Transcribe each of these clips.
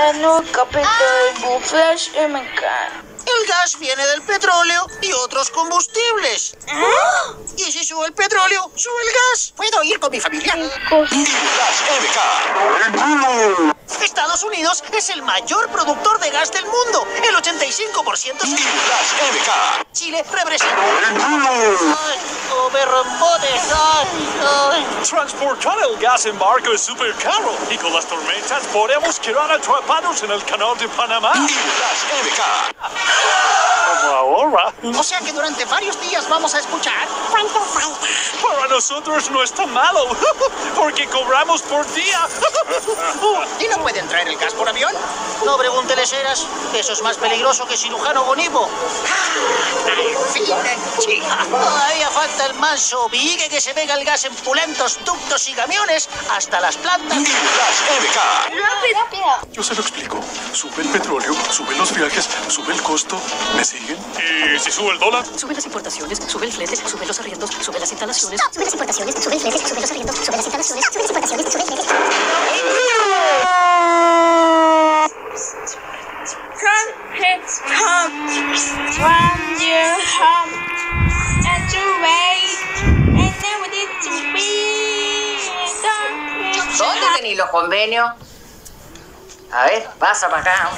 no Capitán Buflash MK. El gas viene del petróleo y otros combustibles. Y si sube el petróleo, sube el gas. ¿Puedo ir con mi familia? Estados Unidos es el mayor productor de gas del mundo. El 85% es... Chile representa... Transportar el gas en barco es súper caro y con las tormentas podemos quedar atrapados en el canal de Panamá. Como ahora. O sea que durante varios días vamos a escuchar... ¿Cuánto falta? Para nosotros no está malo, porque cobramos por día. ¿Y no pueden traer el gas por avión? No pregúnteles, Eras. Eso es más peligroso que cirujano Bonivo. Al fin, chica. Todavía falta el manso vigue que se pega el gas en pulentos ductos y camiones hasta las plantas. Rápido. Yo se lo explico. Sube el petróleo, suben los viajes, sube el costo. ¿Me siguen? ¿Y si sube el dólar? Suben las importaciones, sube el flete, suben los arriendos, suben las instalaciones. Suben las importaciones, suben el flete, suben los arriendos, suben las instalaciones, suben las importaciones, suben el flete. ¿Dónde tenéis los convenios? A ver, pasa para acá.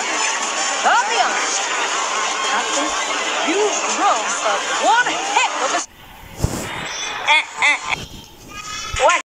You've grown up one heck of a